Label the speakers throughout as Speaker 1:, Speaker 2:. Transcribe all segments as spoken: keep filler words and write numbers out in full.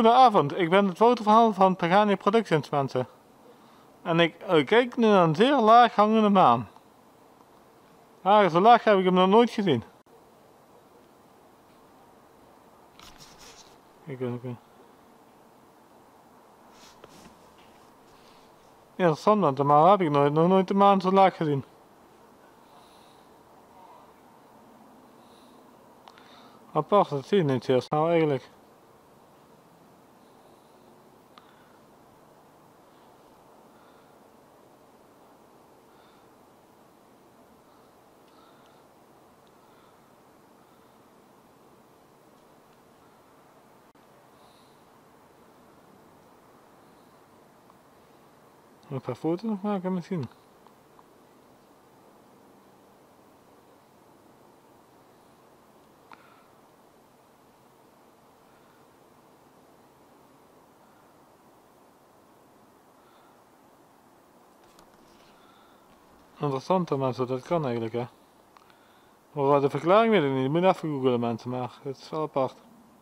Speaker 1: Goedenavond, ik ben het fotoverhaal van Pagani Productions, mensen. En ik uh, kijk nu naar een zeer laag hangende maan. Ah, zo laag heb ik hem nog nooit gezien. Kijk even. Interessant, want normaal heb ik nooit, nog nooit de maan zo laag gezien. Apart, dat zie je niet heel snel eigenlijk. Een paar foto's nog maken misschien. Interessant mensen, dat kan eigenlijk hè. Maar wat de verklaring weet ik niet, je moet even googlen mensen, maar het is wel apart.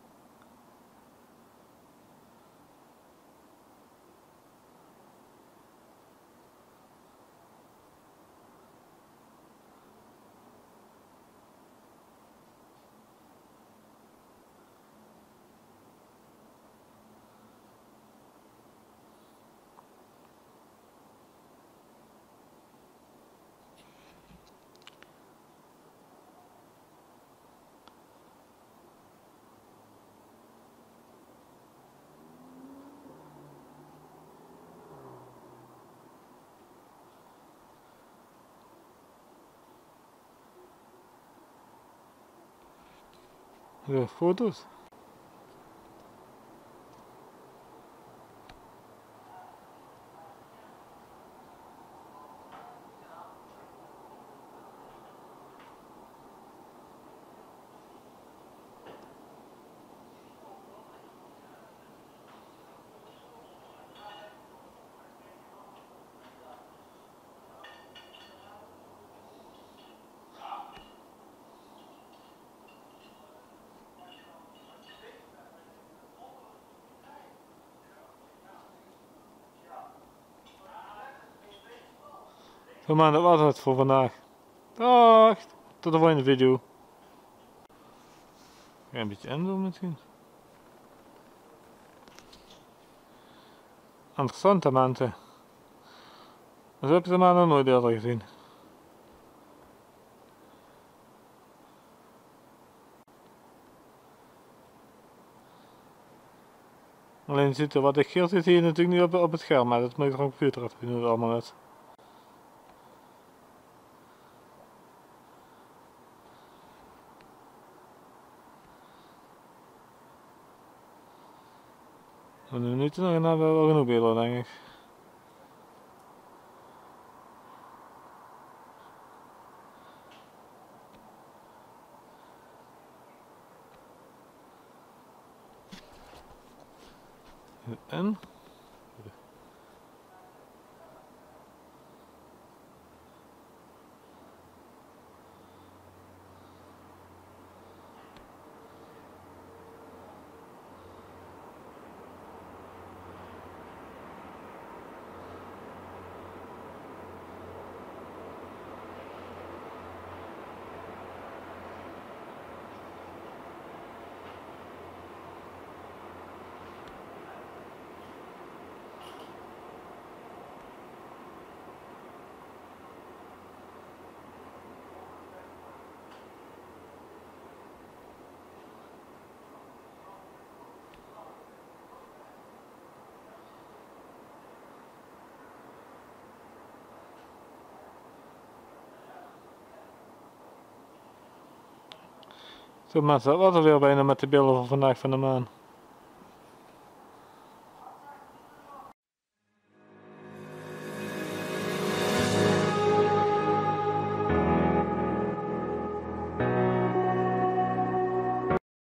Speaker 1: De foto's. Zo man, dat was het voor vandaag. Dag, tot de volgende video. Ga een beetje inzoomen misschien. Interessante mensen. Zo heb je ze maar nog nooit eerder gezien. Alleen ziet er wat ik hier zie, zie je natuurlijk niet op, op het scherm, maar dat moet ik er een computer af hoe het allemaal is. Een minuut nog en dan hebben we wel genoeg beelden denk ik. En? Zo mensen, dat was er weer bijna met de beelden van vandaag van de maan.